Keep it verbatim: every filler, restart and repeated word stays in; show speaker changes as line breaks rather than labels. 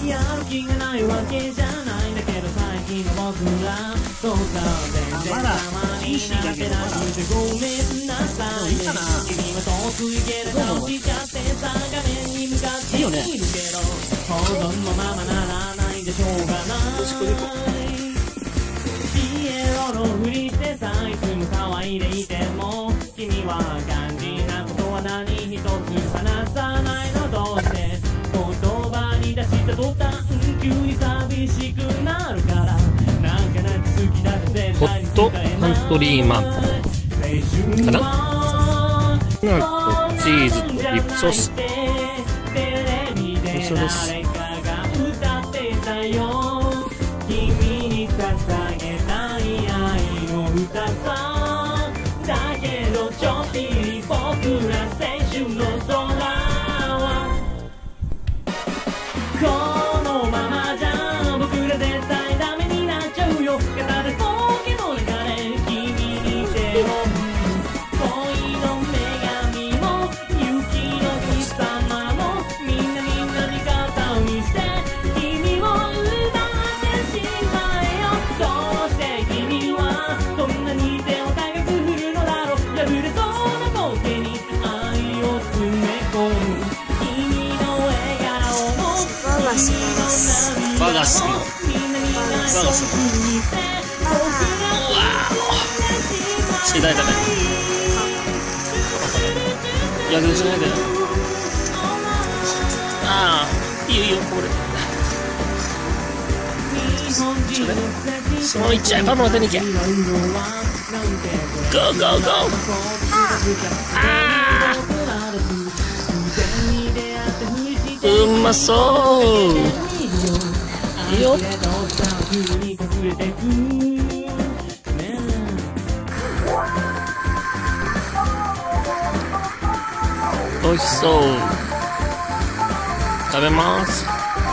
やる気がないわけじゃないんだけど最近の僕らそうか全然様になってなくてごめんなさいね君は遠く行ける顔しちゃってさ画面に向かっているけど保存のままならないでしょうがないピエロのふりしてさいつも騒いでいても君は肝心なことは何一つ話さないのどうして言葉に出した途端急に寂しくなるからなんかなんか好きだって絶対に
ホットカントリーマンかななんとチーズとディップソース一緒です。
君に捧げたい愛の歌さだけどちょっぴり僕ら青春の空はこのままじゃ僕ら絶対ダメになっちゃうよ片手ポケの中で君に手を恋の女神も雪の貴様もみんなみんな味方にして君を奪ってしまえよどうして君はそんなに手を高く振るのだろう破れそうな光景に愛を詰め込む君の笑顔も
バガス
バガスバガス世代高いやけどしないでよああいいよいいよこれちょっとねそのいっちゃいパパの手に行けゴーゴーゴーあーうまそういいよおいしそう食べます